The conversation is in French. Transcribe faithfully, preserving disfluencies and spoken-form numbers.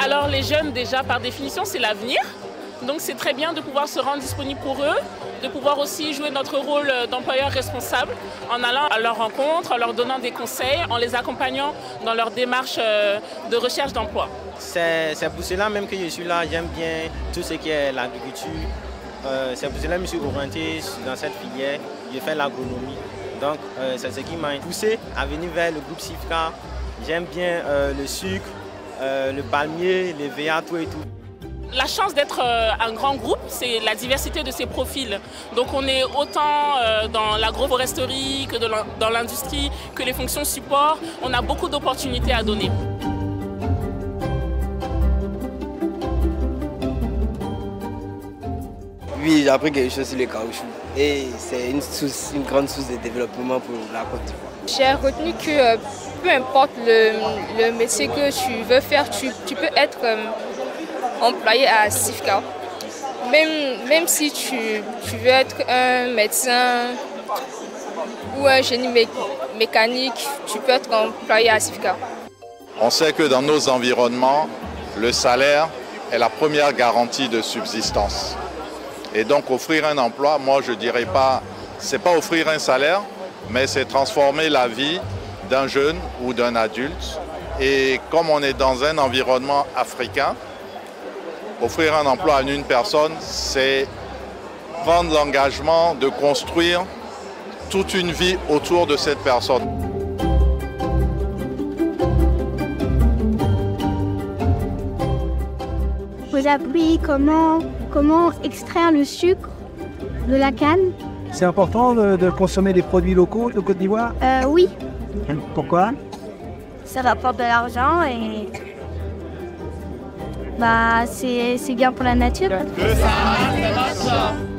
Alors les jeunes, déjà, par définition, c'est l'avenir. Donc c'est très bien de pouvoir se rendre disponible pour eux, de pouvoir aussi jouer notre rôle d'employeur responsable en allant à leur rencontre, en leur donnant des conseils, en les accompagnant dans leur démarche de recherche d'emploi. C'est pour cela même que je suis là, j'aime bien tout ce qui est l'agriculture. Euh, c'est pour cela que je me suis orienté dans cette filière, j'ai fait l'agronomie. Donc euh, c'est ce qui m'a poussé à venir vers le groupe SIFCA. J'aime bien euh, le sucre, euh, le palmier, les V A, tout et tout. La chance d'être un grand groupe, c'est la diversité de ses profils. Donc on est autant dans l'agroforesterie que dans l'industrie, que les fonctions support. On a beaucoup d'opportunités à donner. Oui, j'ai appris quelque chose sur le caoutchouc et c'est une, une grande source de développement pour la Côte d'Ivoire. J'ai retenu que euh, peu importe le, le métier que tu veux faire, tu, tu peux être euh, employé à SIFCA. Même, même si tu, tu veux être un médecin ou un génie mé mécanique, tu peux être employé à SIFCA. On sait que dans nos environnements, le salaire est la première garantie de subsistance. Et donc offrir un emploi, moi je ne dirais pas, c'est pas offrir un salaire, mais c'est transformer la vie d'un jeune ou d'un adulte. Et comme on est dans un environnement africain, offrir un emploi à une personne, c'est prendre l'engagement de construire toute une vie autour de cette personne. Vous avez appris comment, comment extraire le sucre de la canne. C'est important de, de consommer des produits locaux de Côte d'Ivoire? euh, Oui. Pourquoi? Ça rapporte de l'argent et bah, c'est bien pour la nature. Que ça,